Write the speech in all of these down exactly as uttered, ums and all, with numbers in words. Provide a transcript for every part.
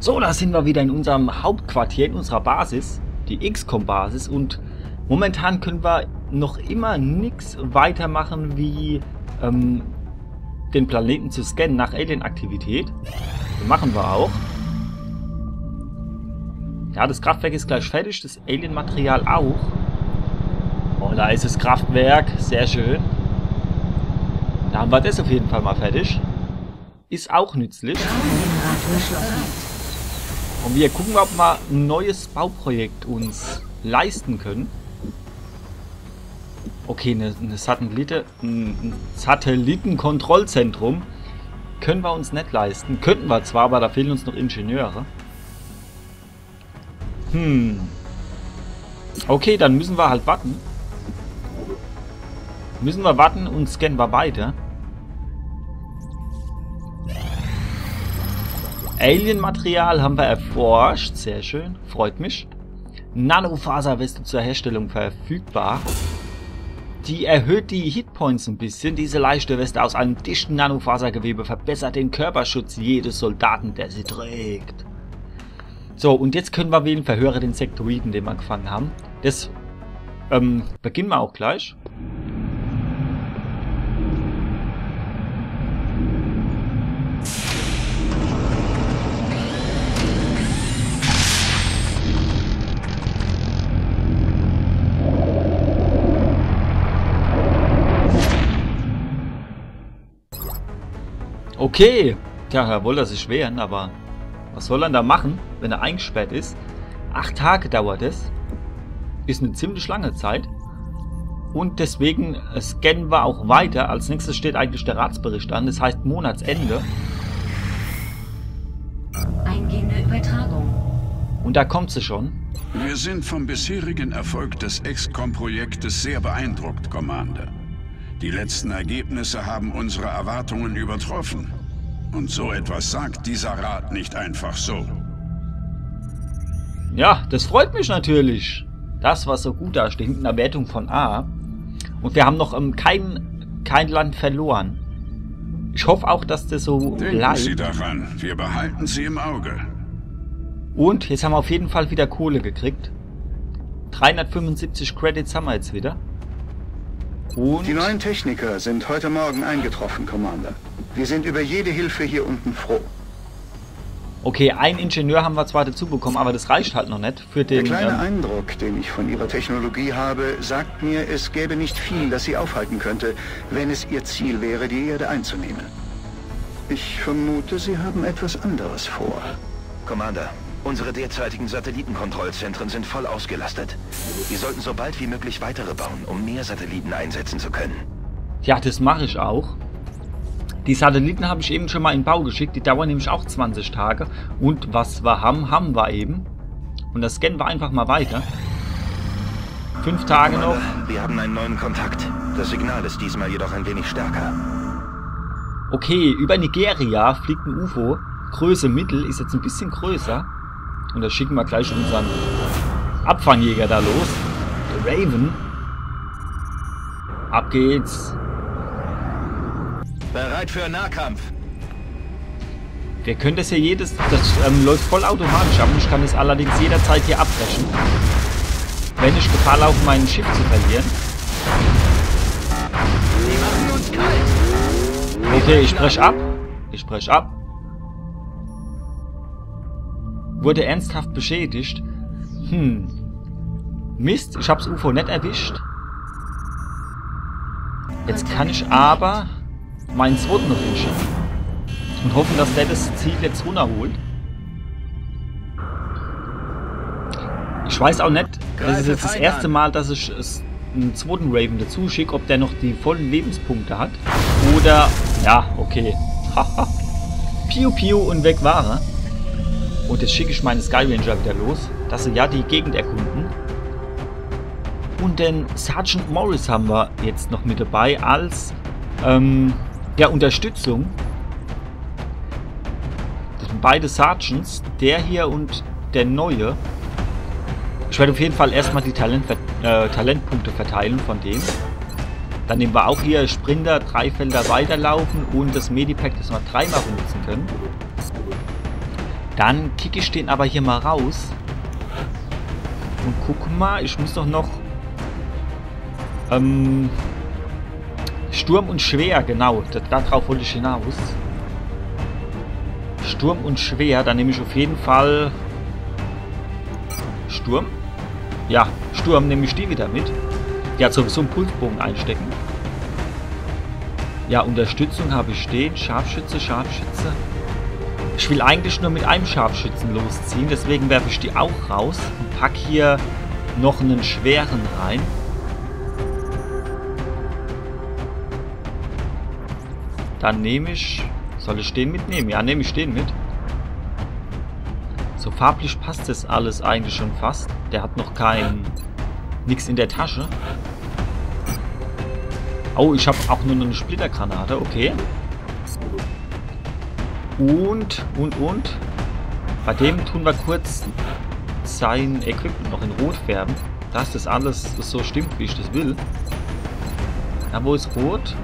So, da sind wir wieder in unserem Hauptquartier, in unserer Basis, die X COM-Basis, und momentan können wir noch immer nichts weitermachen, wie ähm, den Planeten zu scannen nach Alien-Aktivität. Das machen wir auch. Ja, das Kraftwerk ist gleich fertig, das Alien-Material auch. Oh, da ist das Kraftwerk, sehr schön. Da haben wir das auf jeden Fall mal fertig. Ist auch nützlich. Und wir gucken, ob wir ein neues Bauprojekt uns leisten können. Okay, eine, eine Satellite, ein Satellitenkontrollzentrum können wir uns nicht leisten. Könnten wir zwar, aber da fehlen uns noch Ingenieure. Hm. Okay, dann müssen wir halt warten. Müssen wir warten und scannen wir weiter. Alien-Material haben wir erforscht. Sehr schön. Freut mich. Nanofaserweste zur Herstellung verfügbar. Die erhöht die Hitpoints ein bisschen. Diese leichte Weste aus einem dichten Nanofasergewebe verbessert den Körperschutz jedes Soldaten, der sie trägt. So, und jetzt können wir wählen, verhöre den Sektoiden, den wir gefangen haben. Das ähm, beginnen wir auch gleich. Okay, tja, er wollte sich wehren, aber was soll er da machen, wenn er eingesperrt ist? Acht Tage dauert es. Ist eine ziemlich lange Zeit. Und deswegen scannen wir auch weiter. Als nächstes steht eigentlich der Ratsbericht an. Das heißt Monatsende. Eingehende Übertragung. Und da kommt sie schon. Wir sind vom bisherigen Erfolg des X COM-Projektes sehr beeindruckt, Commander. Die letzten Ergebnisse haben unsere Erwartungen übertroffen. Und so etwas sagt dieser Rat nicht einfach so. Ja, das freut mich natürlich. Das war so gut da steht, mit einer Wertung von A. Und wir haben noch ähm, kein, kein Land verloren. Ich hoffe auch, dass das so Denken bleibt. Sie daran, wir behalten Sie im Auge. Und jetzt haben wir auf jeden Fall wieder Kohle gekriegt. dreihundertfünfundsiebzig Credits haben wir jetzt wieder. Und die neuen Techniker sind heute Morgen eingetroffen, Commander. Wir sind über jede Hilfe hier unten froh. Okay, einen Ingenieur haben wir zwar dazu bekommen, aber das reicht halt noch nicht für den... Der kleine ähm, Eindruck, den ich von Ihrer Technologie habe, sagt mir, es gäbe nicht viel, das Sie aufhalten könnte, wenn es Ihr Ziel wäre, die Erde einzunehmen. Ich vermute, Sie haben etwas anderes vor. Commander, unsere derzeitigen Satellitenkontrollzentren sind voll ausgelastet. Wir sollten so bald wie möglich weitere bauen, um mehr Satelliten einsetzen zu können. Ja, das mache ich auch. Die Satelliten habe ich eben schon mal in Bau geschickt. Die dauern nämlich auch zwanzig Tage. Und was wir haben, haben wir eben. Und das scannen wir einfach mal weiter. Fünf Tage noch. Wir haben einen neuen Kontakt. Das Signal ist diesmal jedoch ein wenig stärker. Okay, über Nigeria fliegt ein U F O. Größe Mittel, ist jetzt ein bisschen größer. Und da schicken wir gleich unseren Abfangjäger da los. Der Raven. Ab geht's. Bereit für Nahkampf. Wir können das hier jedes... Das ähm, läuft vollautomatisch ab. Ich kann es allerdings jederzeit hier abbrechen. Wenn ich Gefahr laufe, mein Schiff zu verlieren. Die machen uns kalt. Okay, ich breche ab. Ich breche ab. Wurde ernsthaft beschädigt. Hm. Mist, ich habe das U F O nicht erwischt. Jetzt kann ich aber meinen zweiten noch hinschicken. Und hoffen, dass der das Ziel jetzt runterholt. Ich weiß auch nicht, das ist jetzt das erste Mal, dass ich einen zweiten Raven dazu schicke, ob der noch die vollen Lebenspunkte hat. Oder, ja, okay. Haha. Piu Piu und weg war er. Und jetzt schicke ich meine Sky Ranger wieder los, dass sie ja die Gegend erkunden. Und den Sergeant Morris haben wir jetzt noch mit dabei als ähm, ja, Unterstützung. Das sind beide Sergeants, der hier und der neue. Ich werde auf jeden Fall erstmal die Talent, äh, Talentpunkte verteilen von denen. Dann nehmen wir auch hier Sprinter, drei Felder weiterlaufen und das Medipack, das wir dreimal benutzen können. Dann kicke ich den aber hier mal raus. Und guck mal, ich muss doch noch... Ähm... Sturm und Schwer, genau. Darauf wollte ich hinaus. Sturm und Schwer, dann nehme ich auf jeden Fall... Sturm? Ja, Sturm nehme ich die wieder mit. Die hat sowieso einen Pulsbogen einstecken. Ja, Unterstützung habe ich stehen. Scharfschütze, Scharfschütze. Ich will eigentlich nur mit einem Scharfschützen losziehen. Deswegen werfe ich die auch raus. Und packe hier noch einen schweren rein. Dann nehme ich... Soll ich den mitnehmen? Ja, nehme ich den mit. So farblich passt das alles eigentlich schon fast. Der hat noch kein... Nix in der Tasche. Oh, ich habe auch nur eine Splittergranate. Okay. Und, und, und. Bei dem tun wir kurz sein Equipment noch in Rot färben. Dass das alles so stimmt, wie ich das will. Da, wo ist Rot?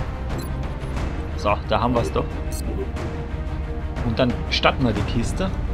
So, da haben wir es doch. Und dann starten wir die Kiste.